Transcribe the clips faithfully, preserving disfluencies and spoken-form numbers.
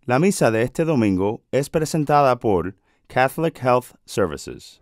La misa de este domingo es presentada por Catholic Health Services.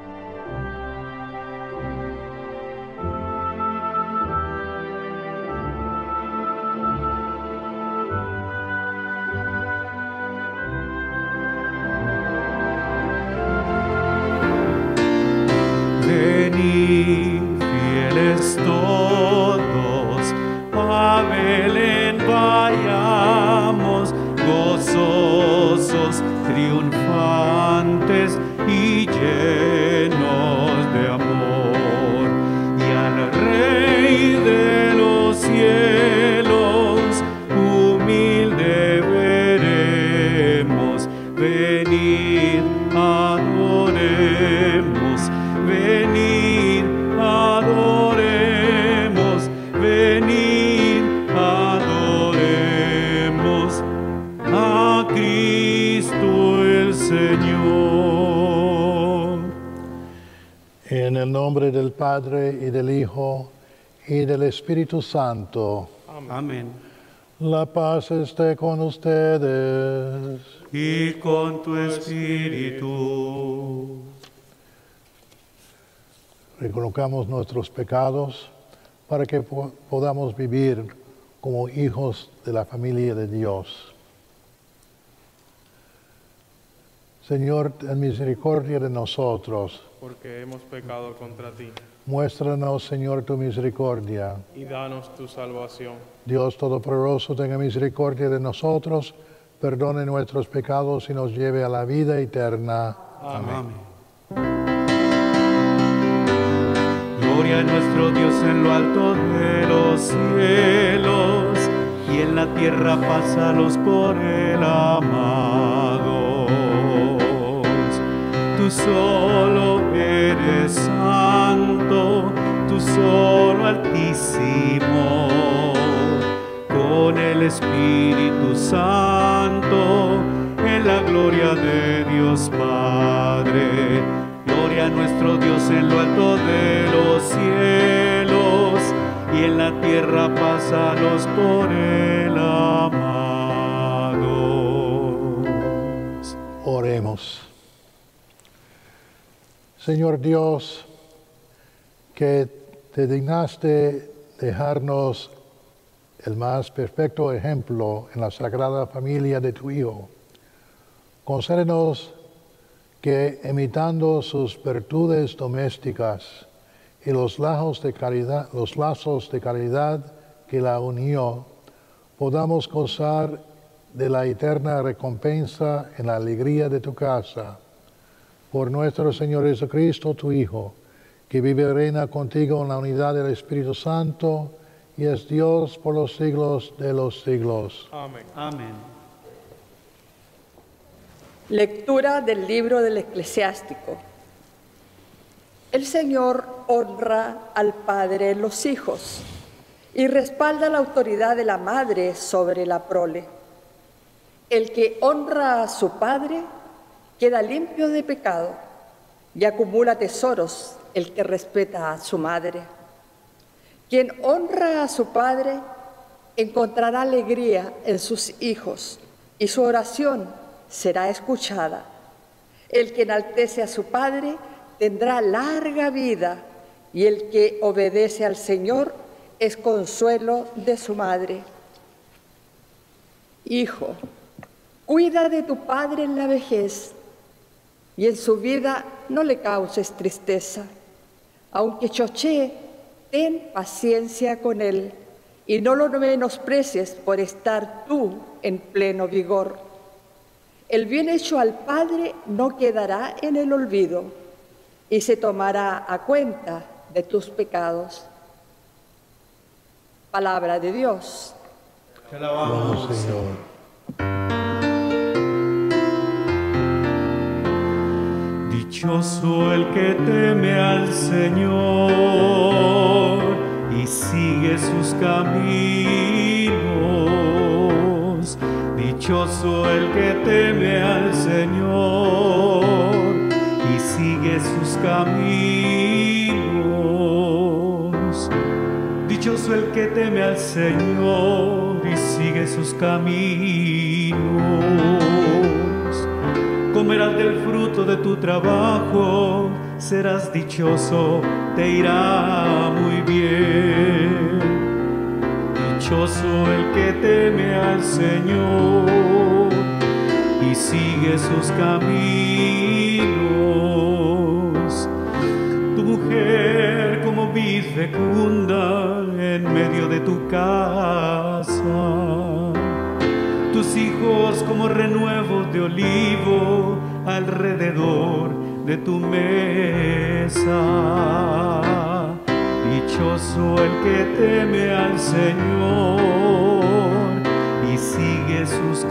Venid, fieles todos, a Belén vayamos, gozosos, triunfantes y llenos de amor. Y al Rey de los cielos, humilde veremos. Venid, adoremos. Venid, adoremos, venid, adoremos a Cristo el Señor. En el nombre del Padre, y del Hijo, y del Espíritu Santo. Amén. La paz esté con ustedes. Y con tu espíritu. Reconozcamos nuestros pecados para que po- podamos vivir como hijos de la familia de Dios. Señor, ten misericordia de nosotros. Porque hemos pecado contra ti, Muéstranos, Señor, tu misericordia. y danos tu salvación. Dios Todopoderoso, tenga misericordia de nosotros, perdone nuestros pecados y nos lleve a la vida eterna. Amén. Gloria a nuestro Dios en lo alto de los cielos, y en la tierra paz a los por él amados. Tú solo eres santo, tú solo altísimo, con el Espíritu Santo, en la gloria de Dios Padre. Gloria a nuestro Dios en lo alto de los cielos, y en la tierra paz a los por él amados. Oremos. Señor Dios, que te dignaste dejarnos el más perfecto ejemplo en la sagrada familia de tu Hijo, concédenos que, imitando sus virtudes domésticas y los lazos de caridad, los lazos de caridad que la unió, podamos gozar de la eterna recompensa en la alegría de tu casa. Por nuestro Señor Jesucristo, tu Hijo, que vive y reina contigo en la unidad del Espíritu Santo, y es Dios por los siglos de los siglos. Amén. Amén. Lectura del libro del Eclesiástico. El Señor honra al padre en los hijos y respalda la autoridad de la madre sobre la prole. El que honra a su padre queda limpio de pecado y acumula tesoros el que respeta a su madre. Quien honra a su padre encontrará alegría en sus hijos y su oración será escuchada. El que enaltece a su padre tendrá larga vida, y el que obedece al Señor es consuelo de su madre. Hijo, cuida de tu padre en la vejez, y en su vida no le causes tristeza. Aunque chochee, ten paciencia con él, y no lo menosprecies por estar tú en pleno vigor. El bien hecho al Padre no quedará en el olvido, y se tomará a cuenta de tus pecados. Palabra de Dios. Te alabamos, Vamos, Señor. Dichoso el que teme al Señor y sigue sus caminos. Dichoso el que teme al Señor y sigue sus caminos. Dichoso el que teme al Señor y sigue sus caminos. Comerás del fruto de tu trabajo, serás dichoso, te irá muy bien. Dichoso el que teme al Señor y sigue sus caminos. Tu mujer como vid fecunda en medio de tu casa, tus hijos como renuevos de olivo alrededor de tu mesa. Dichoso el que teme al Señor y sigue sus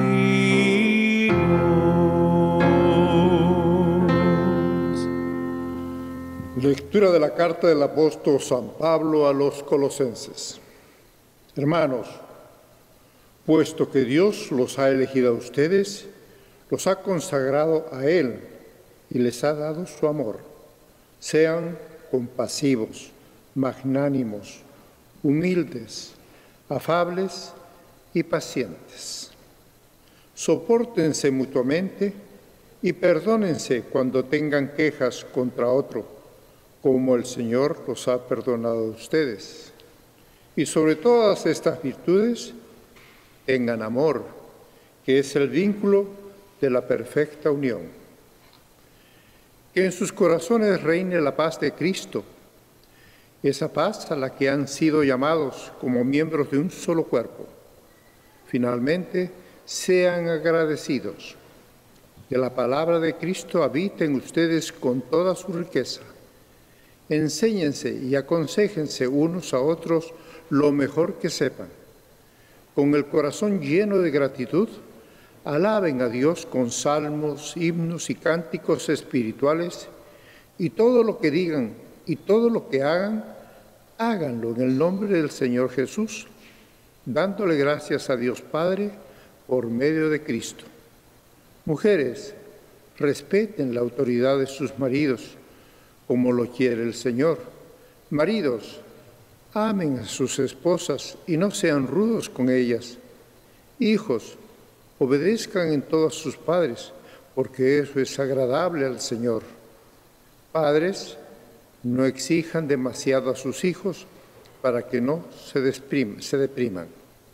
caminos. Lectura de la carta del apóstol San Pablo a los Colosenses. Hermanos, puesto que Dios los ha elegido a ustedes, los ha consagrado a Él y les ha dado su amor. Sean compasivos, magnánimos, humildes, afables y pacientes. Sopórtense mutuamente y perdónense cuando tengan quejas contra otro, como el Señor los ha perdonado a ustedes. Y sobre todas estas virtudes, tengan amor, que es el vínculo de la perfecta unión. Que en sus corazones reine la paz de Cristo, esa paz a la que han sido llamados como miembros de un solo cuerpo. Finalmente, sean agradecidos. Que la palabra de Cristo habite en ustedes con toda su riqueza. Enséñense y aconséjense unos a otros lo mejor que sepan. Con el corazón lleno de gratitud, alaben a Dios con salmos, himnos y cánticos espirituales, y todo lo que digan y todo lo que hagan, háganlo en el nombre del Señor Jesús, dándole gracias a Dios Padre por medio de Cristo. Mujeres, respeten la autoridad de sus maridos, como lo quiere el Señor. Maridos, amen a sus esposas y no sean rudos con ellas. Hijos, obedezcan en todo a sus padres, porque eso es agradable al Señor. Padres, no exijan demasiado a sus hijos para que no se, desprim- se depriman.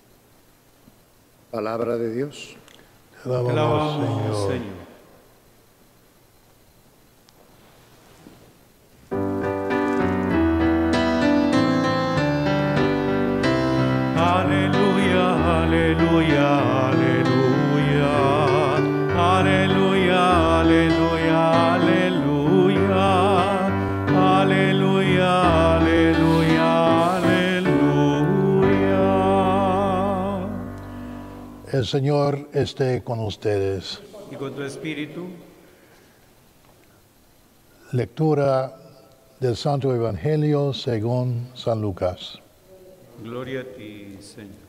Palabra de Dios. Te alabamos, Alabamos, Señor. Señor. Aleluya, aleluya, aleluya, aleluya, aleluya, aleluya, aleluya, aleluya, aleluya. El Señor esté con ustedes. Y con tu espíritu, Lectura del Santo Evangelio según San Lucas. gloria a ti, Señor.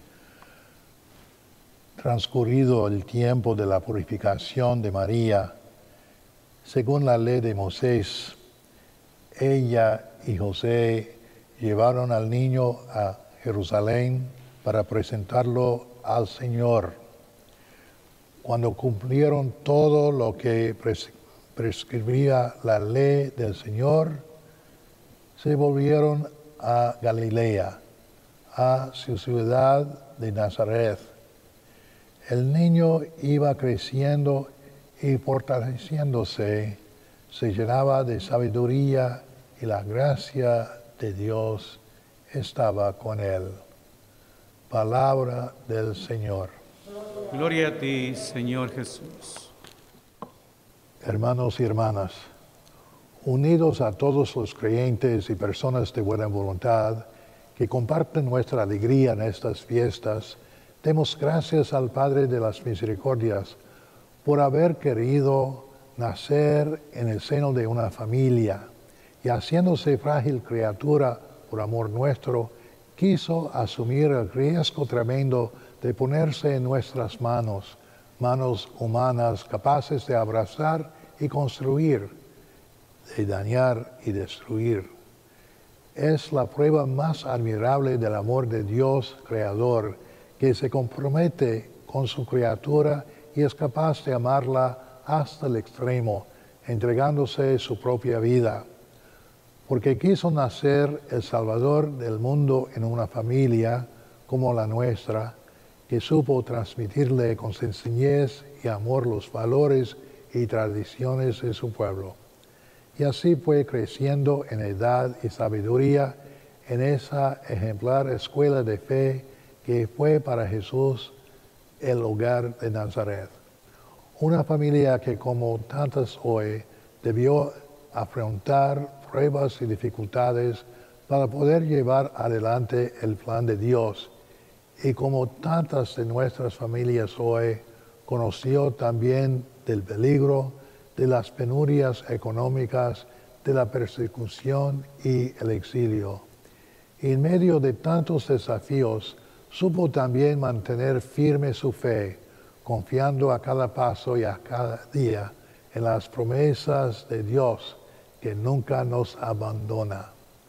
Transcurrido el tiempo de la purificación de María, según la ley de Moisés, ella y José llevaron al niño a Jerusalén para presentarlo al Señor. Cuando cumplieron todo lo que pres- prescribía la ley del Señor, se volvieron a Galilea, a su ciudad de Nazaret. El niño iba creciendo y fortaleciéndose, se llenaba de sabiduría y la gracia de Dios estaba con él. Palabra del Señor. Gloria a ti, Señor Jesús. Hermanos y hermanas, unidos a todos los creyentes y personas de buena voluntad que comparten nuestra alegría en estas fiestas, demos gracias al Padre de las Misericordias por haber querido nacer en el seno de una familia y, haciéndose frágil criatura por amor nuestro, quiso asumir el riesgo tremendo de ponerse en nuestras manos, manos humanas capaces de abrazar y construir, de dañar y destruir. Es la prueba más admirable del amor de Dios Creador, que se compromete con su criatura y es capaz de amarla hasta el extremo, entregándose su propia vida. Porque quiso nacer el Salvador del mundo en una familia como la nuestra, que supo transmitirle con sencillez y amor los valores y tradiciones de su pueblo. Y así fue creciendo en edad y sabiduría en esa ejemplar escuela de fe que fue para Jesús el hogar de Nazaret. Una familia que, como tantas hoy, debió afrontar pruebas y dificultades para poder llevar adelante el plan de Dios. Y como tantas de nuestras familias hoy, conoció también del peligro, de las penurias económicas, de la persecución y el exilio. Y en medio de tantos desafíos, supo también mantener firme su fe, confiando a cada paso y a cada día en las promesas de Dios, que nunca nos abandona.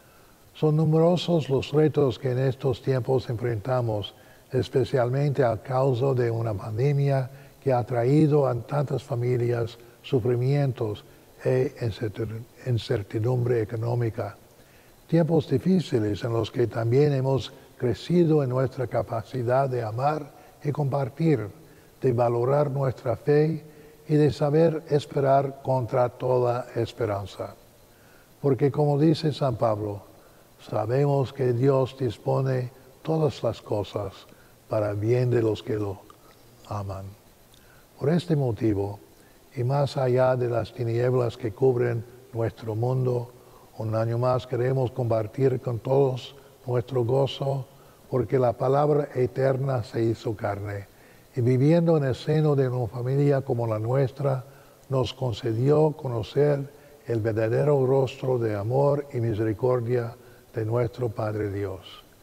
Son numerosos los retos que en estos tiempos enfrentamos, especialmente a causa de una pandemia que ha traído a tantas familias sufrimientos e incertidumbre económica. Tiempos difíciles en los que también hemos crecido en nuestra capacidad de amar y compartir, de valorar nuestra fe y de saber esperar contra toda esperanza. Porque como dice San Pablo, sabemos que Dios dispone todas las cosas para el bien de los que lo aman. Por este motivo, y más allá de las tinieblas que cubren nuestro mundo, un año más queremos compartir con todos nuestro gozo, porque la palabra eterna se hizo carne, y viviendo en el seno de una familia como la nuestra, nos concedió conocer el verdadero rostro de amor y misericordia de nuestro Padre Dios.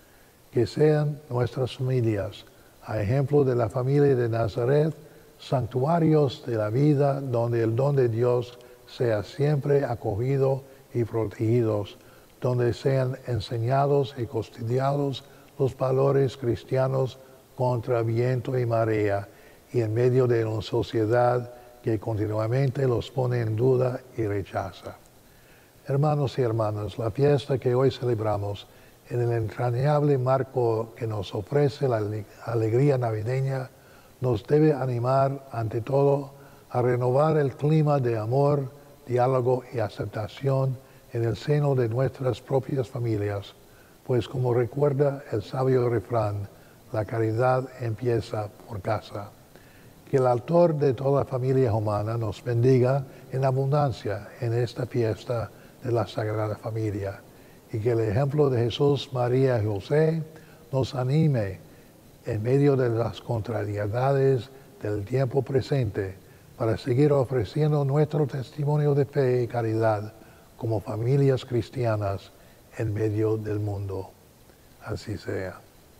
Que sean nuestras familias, a ejemplo de la familia de Nazaret, santuarios de la vida donde el don de Dios sea siempre acogido y protegidos, donde sean enseñados y custodiados los valores cristianos contra viento y marea, y en medio de una sociedad que continuamente los pone en duda y rechaza. Hermanos y hermanas, la fiesta que hoy celebramos, en el entrañable marco que nos ofrece la alegría navideña, nos debe animar, ante todo, a renovar el clima de amor, diálogo y aceptación en el seno de nuestras propias familias, pues como recuerda el sabio refrán, la caridad empieza por casa. Que el autor de toda familia humana nos bendiga en abundancia en esta fiesta de la Sagrada Familia, y que el ejemplo de Jesús, María y José nos anime en medio de las contrariedades del tiempo presente, para seguir ofreciendo nuestro testimonio de fe y caridad como familias cristianas en medio del mundo. Así sea.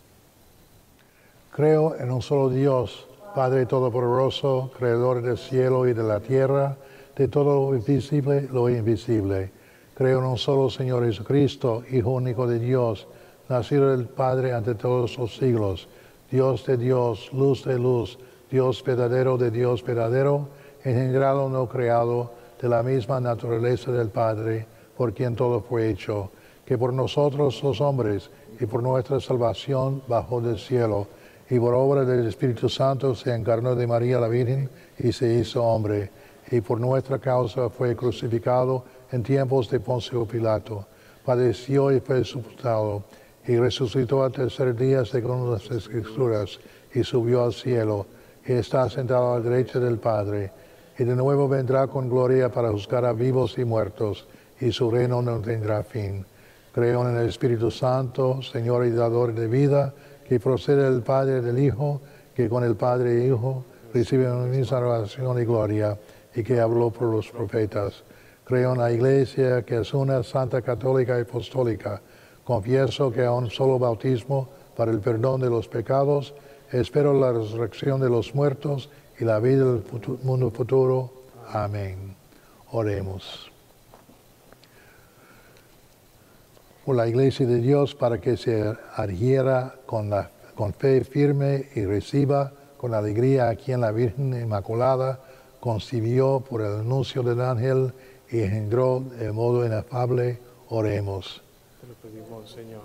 Creo en un solo Dios, Padre Todopoderoso, Creador del cielo y de la tierra, de todo lo visible y lo invisible. Creo en un solo Señor Jesucristo, Hijo único de Dios, nacido del Padre ante todos los siglos, Dios de Dios, luz de luz, Dios verdadero de Dios verdadero, engendrado no creado, de la misma naturaleza del Padre, por quien todo fue hecho, que por nosotros los hombres y por nuestra salvación bajó del cielo, y por obra del Espíritu Santo se encarnó de María la Virgen y se hizo hombre, y por nuestra causa fue crucificado en tiempos de Poncio Pilato, padeció y fue sepultado, y resucitó al tercer día según las Escrituras, y subió al cielo, y está sentado a la derecha del Padre, y de nuevo vendrá con gloria para juzgar a vivos y muertos, y su reino no tendrá fin. Creo en el Espíritu Santo, Señor y dador de vida, que procede del Padre y del Hijo, que con el Padre e Hijo recibe una misma salvación y gloria, y que habló por los profetas. Creo en la Iglesia, que es una santa, católica y apostólica. Confieso que a un solo bautismo para el perdón de los pecados, espero la resurrección de los muertos y la vida del mundo futuro. Amén. Oremos. por la Iglesia de Dios para que se adhiera con, la, con fe firme y reciba con alegría a quien la Virgen Inmaculada concibió por el anuncio del ángel y engendró de modo inefable. Oremos. Te lo pedimos, Señor.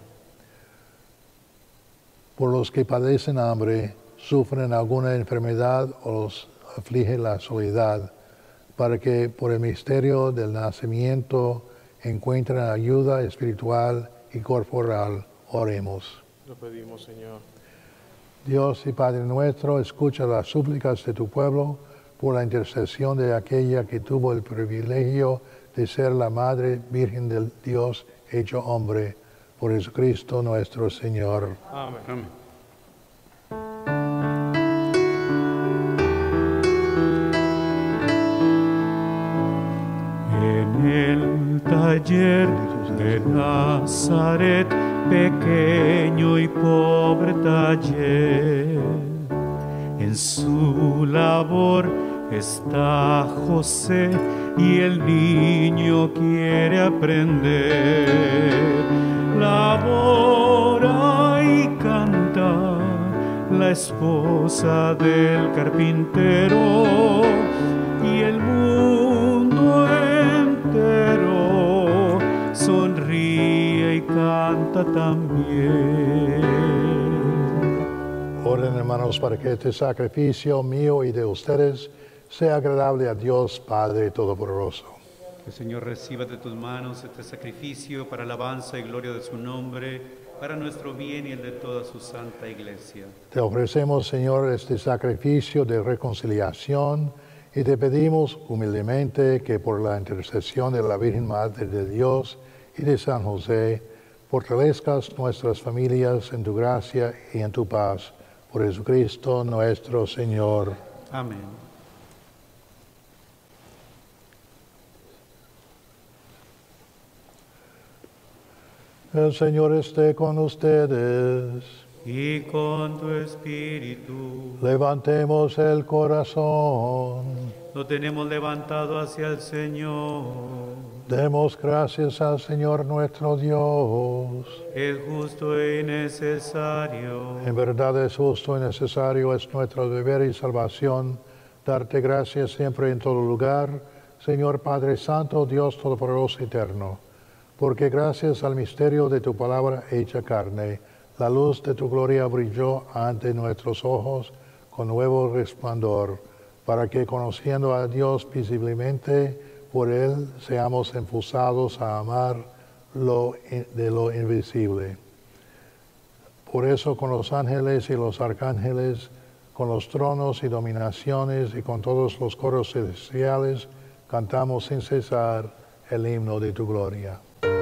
Por los que padecen hambre, sufren alguna enfermedad o los aflige la soledad, para que por el misterio del nacimiento encuentren ayuda espiritual y corporal. Oremos. Te lo pedimos, Señor. Dios y Padre nuestro, escucha las súplicas de tu pueblo por la intercesión de aquella que tuvo el privilegio de ser la Madre Virgen del Dios hecho hombre, por Jesucristo nuestro Señor. Amén. Amén. En el taller de Nazaret, pequeño y pobre taller, en su labor está José y el niño quiere aprender. Labora y canta la esposa del carpintero y el mundo entero sonríe y canta también. Oren, hermanos, para que este sacrificio mío y de ustedes sea agradable a Dios Padre Todopoderoso. Que el Señor reciba de tus manos este sacrificio para alabanza y gloria de su nombre, para nuestro bien y el de toda su santa iglesia. Te ofrecemos, Señor, este sacrificio de reconciliación y te pedimos humildemente que por la intercesión de la Virgen Madre de Dios y de San José, fortalezcas nuestras familias en tu gracia y en tu paz. Por Jesucristo nuestro Señor. Amén. El Señor esté con ustedes. Y con tu espíritu Levantemos el corazón. lo tenemos levantado hacia el Señor. Demos gracias al Señor nuestro Dios. Es justo y necesario. En verdad es justo y necesario, es nuestro deber y salvación, darte gracias siempre en todo lugar, Señor Padre Santo, Dios Todopoderoso y Eterno, porque gracias al misterio de tu palabra hecha carne, la luz de tu gloria brilló ante nuestros ojos con nuevo resplandor, para que conociendo a Dios visiblemente, por Él seamos impulsados a amar lo de lo invisible. Por eso con los ángeles y los arcángeles, con los tronos y dominaciones y con todos los coros celestiales, cantamos sin cesar el himno de tu gloria.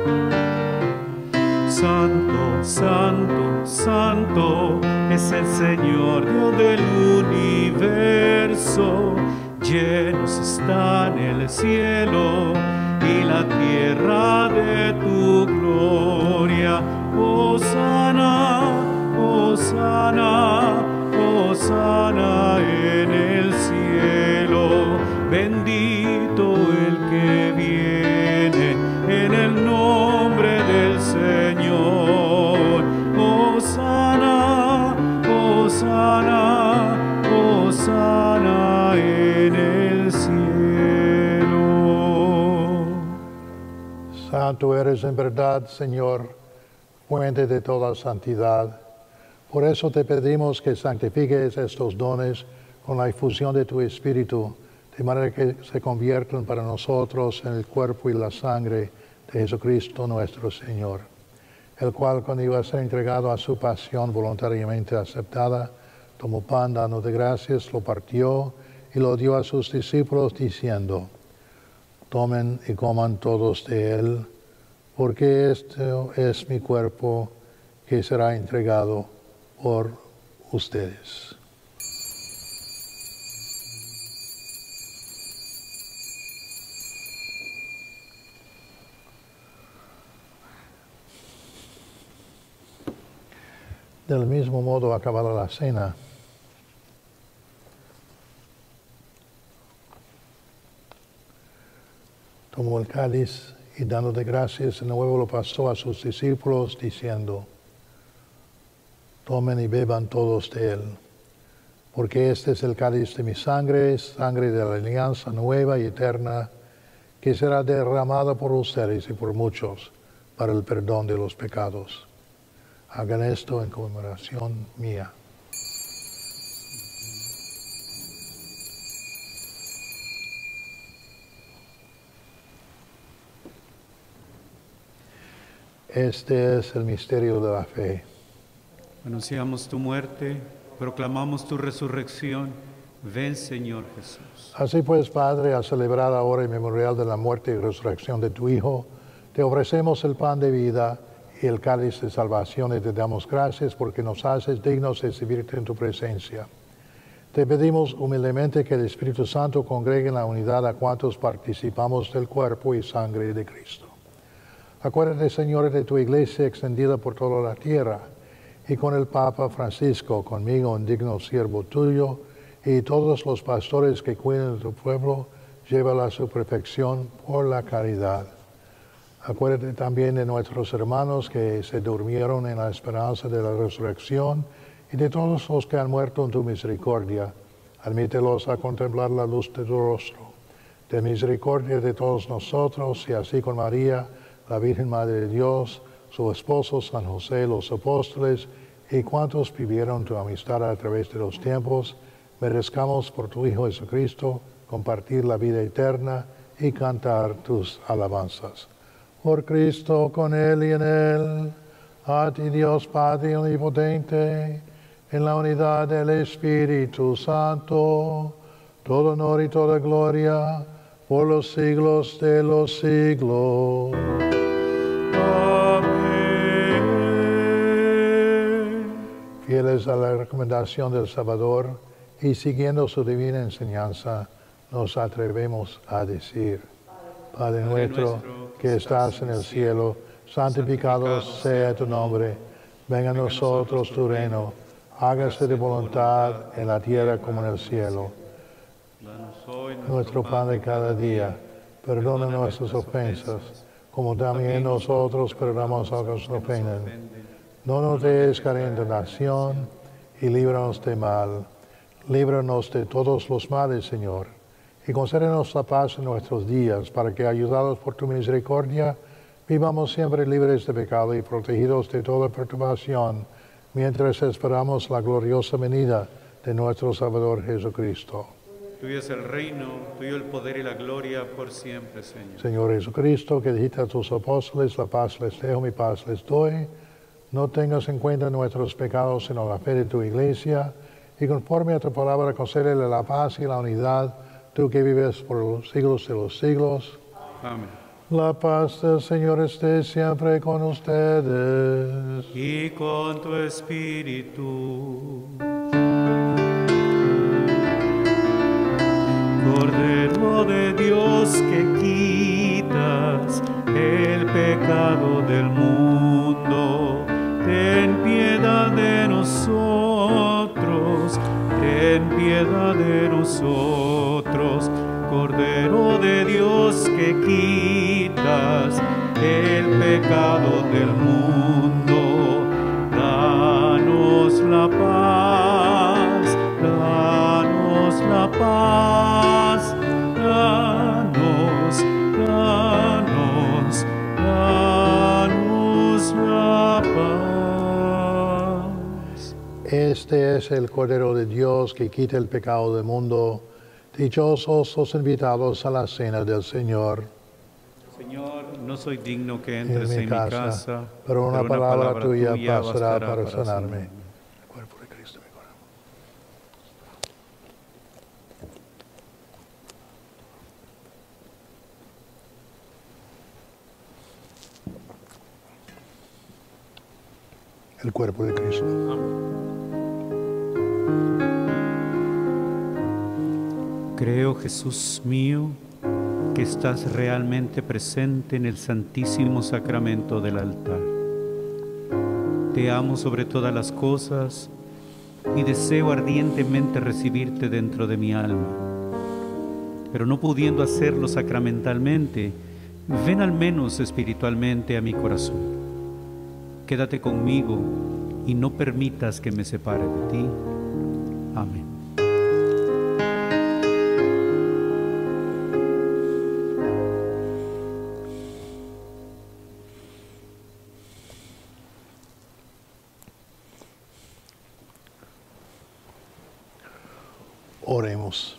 Santo, santo, santo es el Señor Dios del universo. Llenos están el cielo y la tierra de tu gloria. Hosana, hosana, hosana en el cielo. Bendito el que viene en el nombre del Señor. Hosana, hosana, hosana en el cielo. Santo eres en verdad, Señor, fuente de toda santidad. Por eso te pedimos que santifiques estos dones con la infusión de tu Espíritu, de manera que se conviertan para nosotros en el cuerpo y la sangre de Jesucristo nuestro Señor, el cual cuando iba a ser entregado a su pasión voluntariamente aceptada, tomó pan dando de gracias, lo partió y lo dio a sus discípulos diciendo: tomen y coman todos de él, porque este es mi cuerpo que será entregado por ustedes. Del mismo modo, acabada la cena, tomó el cáliz y dándote gracias de nuevo lo pasó a sus discípulos diciendo: tomen y beban todos de él, porque este es el cáliz de mi sangre, sangre de la alianza nueva y eterna, que será derramada por ustedes y por muchos para el perdón de los pecados. Hagan esto en conmemoración mía. Este es el misterio de la fe. Anunciamos tu muerte, proclamamos tu resurrección. Ven, Señor Jesús. Así pues, Padre, al celebrar ahora el memorial de la muerte y resurrección de tu Hijo, te ofrecemos el pan de vida y el cáliz de salvación y te damos gracias porque nos haces dignos de recibirte en tu presencia. Te pedimos humildemente que el Espíritu Santo congregue en la unidad a cuantos participamos del cuerpo y sangre de Cristo. Acuérdate, Señor, de tu iglesia extendida por toda la tierra, y con el Papa Francisco, conmigo, un digno siervo tuyo, y todos los pastores que cuidan de tu pueblo, llévala a su perfección por la caridad. Acuérdate también de nuestros hermanos que se durmieron en la esperanza de la resurrección, y de todos los que han muerto en tu misericordia. Admítelos a contemplar la luz de tu rostro. Ten misericordia de todos nosotros, y así con María, la Virgen Madre de Dios, su esposo San José, los apóstoles y cuantos vivieron tu amistad a través de los tiempos, merezcamos por tu Hijo Jesucristo compartir la vida eterna y cantar tus alabanzas. Por Cristo, con Él y en Él, a ti Dios Padre Omnipotente, en la unidad del Espíritu Santo, todo honor y toda gloria, por los siglos de los siglos. Fieles a la recomendación del Salvador y siguiendo su divina enseñanza, nos atrevemos a decir: Padre nuestro que estás en el cielo, santificado sea tu nombre. Venga a nosotros tu reino. Hágase de voluntad en la tierra como en el cielo. Nuestro pan de cada día, perdona nuestras ofensas, como también nosotros perdonamos a los que nos ofenden. No nos dejes caer en tentación y líbranos de mal. Líbranos de todos los males, Señor, y concédenos la paz en nuestros días, para que, ayudados por tu misericordia, vivamos siempre libres de pecado y protegidos de toda perturbación, mientras esperamos la gloriosa venida de nuestro Salvador Jesucristo. Tuyo es el reino, tuyo el poder y la gloria por siempre, Señor. Señor Jesucristo, que dijiste a tus apóstoles: la paz les dejo, mi paz les doy, no tengas en cuenta nuestros pecados, sino la fe de tu iglesia, y conforme a tu palabra concédele la paz y la unidad, tú que vives por los siglos de los siglos. Amén. La paz del Señor esté siempre con ustedes. Y con tu espíritu. Cordero de Dios que quitas el pecado del mundo, ten piedad de nosotros, ten piedad de nosotros. Cordero de Dios que quitas el pecado del mundo, danos la paz, danos la paz, danos, danos, danos la paz. Este es el Cordero de Dios que quita el pecado del mundo. Dichosos los invitados a la cena del Señor. Señor, no soy digno que En entres mi en mi casa, casa, pero una palabra tuya bastará para para sanarme. sanarme. El cuerpo de Cristo, mi corazón. El cuerpo de Cristo. Creo, Jesús mío, que estás realmente presente en el Santísimo Sacramento del altar. Te amo sobre todas las cosas y deseo ardientemente recibirte dentro de mi alma. Pero no pudiendo hacerlo sacramentalmente, ven al menos espiritualmente a mi corazón. Quédate conmigo y no permitas que me separe de ti. Amén. Oremos.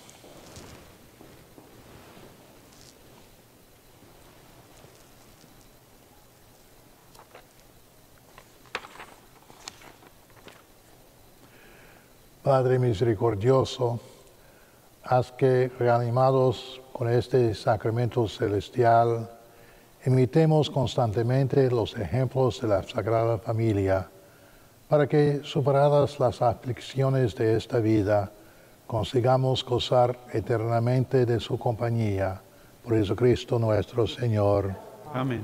Padre misericordioso, haz que, reanimados con este sacramento celestial, imitemos constantemente los ejemplos de la Sagrada Familia, para que, superadas las aflicciones de esta vida, consigamos gozar eternamente de su compañía. Por Jesucristo nuestro Señor. Amén.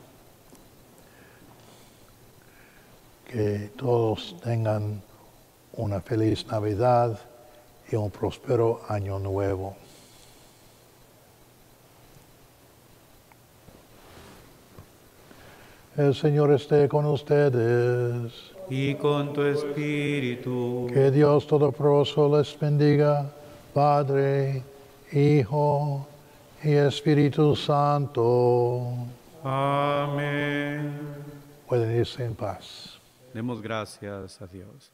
Que todos tengan una feliz Navidad y un próspero año nuevo. El Señor esté con ustedes. Y con tu espíritu. Que Dios Todopoderoso les bendiga, Padre, Hijo y Espíritu Santo. Amén. Pueden irse en paz. Demos gracias a Dios.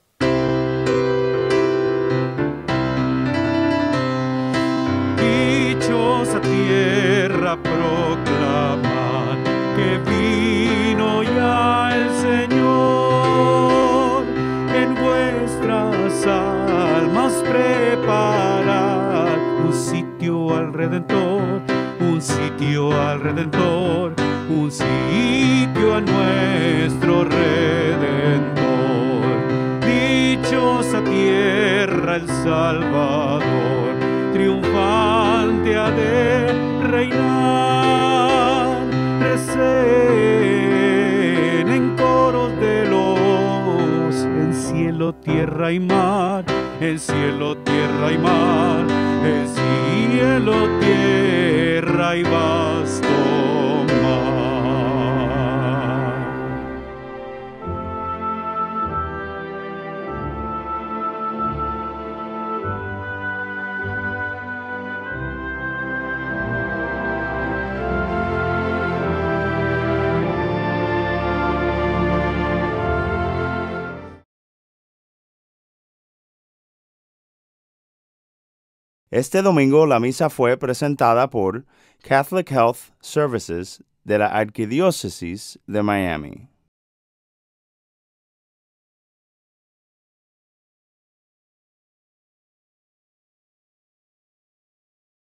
Dichosa tierra proclama que vino ya el Señor, en vuestras almas preparad un sitio al Redentor, un sitio al Redentor, un sitio a nuestro Redentor. Dichosa tierra el Salvador, triunfante ha de reinar. Recen en coros de los, en cielo, tierra y mar, en cielo, tierra y mar, en cielo, tierra y vasto mar. Este domingo la misa fue presentada por Catholic Health Services de la Arquidiócesis de Miami.